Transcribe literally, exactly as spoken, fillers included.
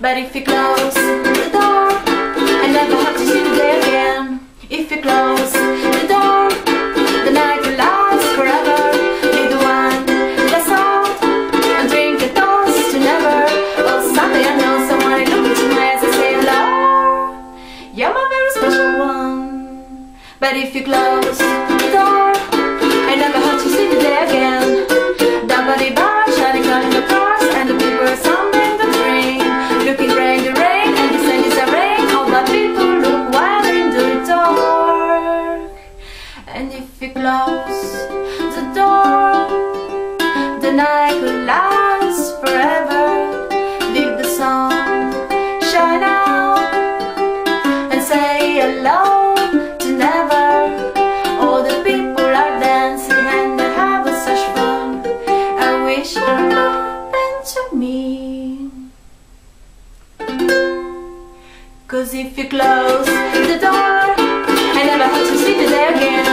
But if you close the door, I never have to see the day again. If you close the door, the night will last forever. Be the one that's old and drink a toast to never. Oh, someday I know someone who look into my eyes and say hello. You're my very special one. But if you close the door, I never have to see the day again. Nobody bar shining on in the cars, and the people are sounding the train, looking rain the rain, and the sun is a rain. All the people look wild in the dark. And if you close the door, the night will last forever. Leave the sun shine out and say hello to never. All the people are dancing and they have such fun. I wish it happened to me. 'Cause if you close the door, I never have to see the day again.